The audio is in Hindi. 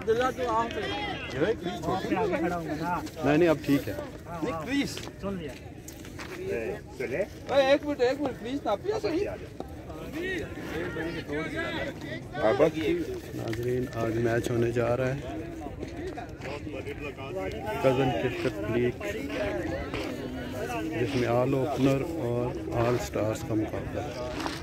नहीं अब ठीक है। एक मिनट प्लीज ना पिया सही। नाजरीन आज मैच होने जा रहा है कज़न क्रिकेट लीग जिसमें ऑल ओपनर और ऑल स्टार्स का मुकाबला है।